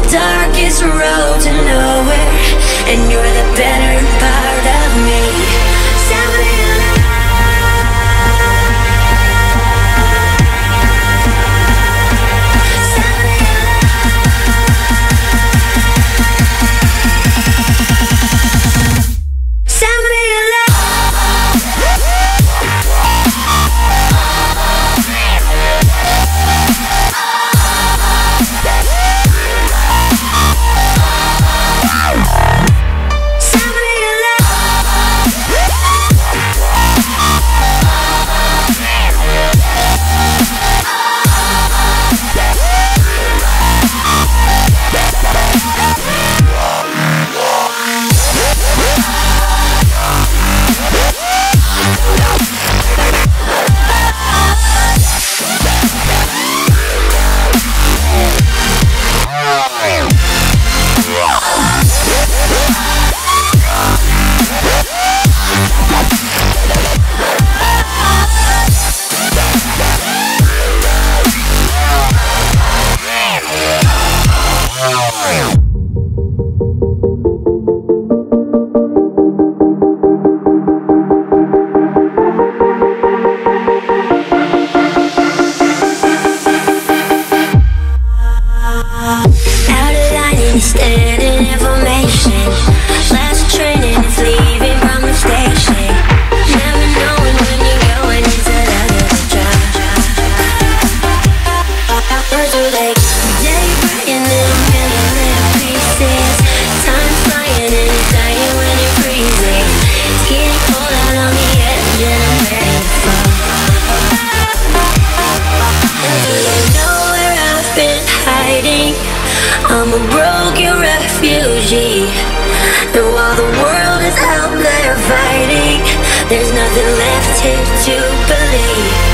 darkest road to nowhere, and you're the better part of me. Standing information, last train and it's leaving from the station. Never knowing when you're going into the other drive. Or do they day breaking in a million little pieces? Time's flying and it's dying when you're freezing. It's getting cold out on the edge and I'm ready to fall. And do you know where I've been hiding? I'm a broken refugee. And while the world is out there fighting, there's nothing left here to believe.